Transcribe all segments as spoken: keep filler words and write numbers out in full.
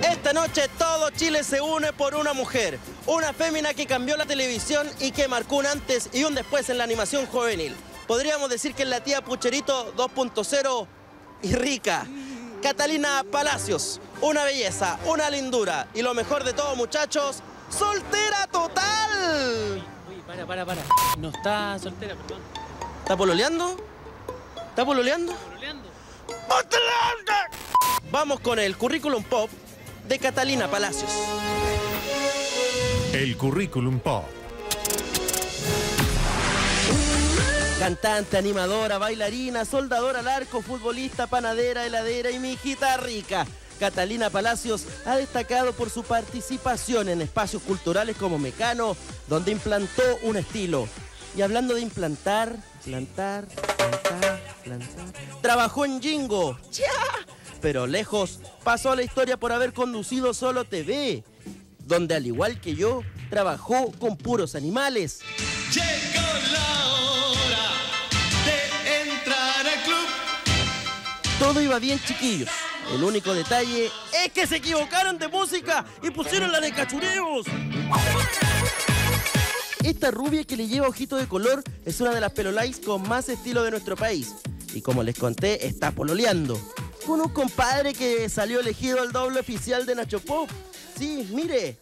Esta noche todo Chile se une por una mujer, una fémina que cambió la televisión y que marcó un antes y un después en la animación juvenil. Podríamos decir que es la tía Pucherito dos punto cero y rica. Catalina Palacios, una belleza, una lindura y lo mejor de todo, muchachos, ¡soltera total! Oye, para, para, para. No está soltera, perdón. ¿Está pololeando? ¿Está pololeando? ¿Pololeando? Vamos con el currículum pop de Catalina Palacios. El currículum pop. Cantante, animadora, bailarina, soldadora al arco, futbolista, panadera, heladera y mijita rica. Catalina Palacios ha destacado por su participación en espacios culturales como Mecano, donde implantó un estilo. Y hablando de implantar, plantar, plantar, plantar, trabajó en Jingo. ¡Chia! Pero lejos pasó a la historia por haber conducido Solo T V, donde al igual que yo, trabajó con puros animales. Llegó la hora de entrar al club. Todo iba bien, chiquillos. El único detalle es que se equivocaron de música y pusieron la de Cachureos. Esta rubia que le lleva ojito de color es una de las pelolais con más estilo de nuestro país. Y como les conté, está pololeando con un compadre que salió elegido el doble oficial de Nacho Pop. Sí, mire.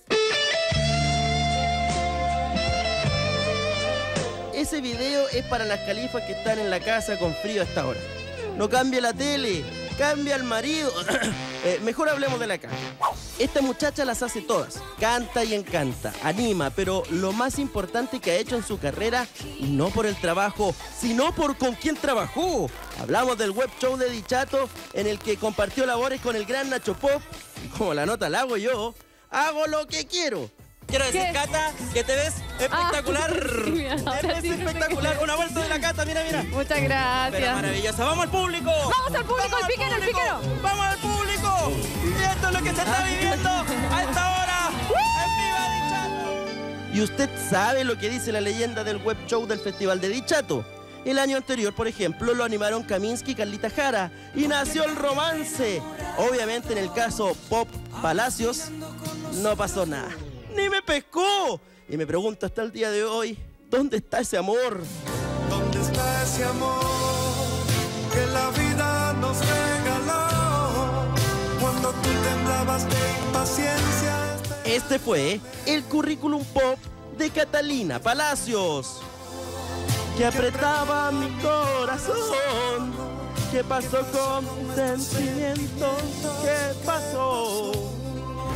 Ese video es para las califas que están en la casa con frío a esta hora. No cambie la tele, cambia al marido. eh, mejor hablemos de la caja. Esta muchacha las hace todas. Canta y encanta, anima, pero lo más importante que ha hecho en su carrera, no por el trabajo, sino por con quién trabajó. Hablamos del web show de Dichato, en el que compartió labores con el gran Nacho Pop. Y como la nota la hago yo, hago lo que quiero. Quiero decir, ¿Qué? Cata, que te ves espectacular. Ah, sí, mira, ahora te ves sí que me espectacular. quedé. Una vuelta de la Cata, mira, mira. Muchas Pero gracias. maravillosa. ¡Vamos al público! ¡Vamos al público, el al piquero, el público! piquero! ¡Vamos al público! Y esto es lo que se está viviendo a esta hora. ¡En Viva Dichato! ¿Y usted sabe lo que dice la leyenda del web show del Festival de Dichato? El año anterior, por ejemplo, lo animaron Kaminsky y Carlita Jara y nació el romance. Obviamente, en el caso Pop Palacios, no pasó nada. ¡Ni me pescó! Y me pregunto hasta el día de hoy, ¿dónde está ese amor? ¿Dónde está ese amor que la vida nos regaló? Cuando tú temblabas de impaciencia. Este fue el currículum pop de Catalina Palacios, que apretaba mi corazón. ¿Qué pasó con mis sentimientos? ¿Qué pasó?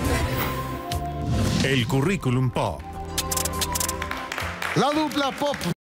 El currículum pop. La dupla pop